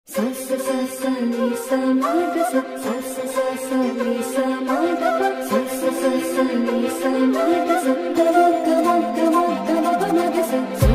sa sa sa sa ni sa ma ga sa sa sa sa sa ni sa ma ga pa sa sa sa sa ni sa ma ga sa ga ma ga ma ga ma ga ma ga sa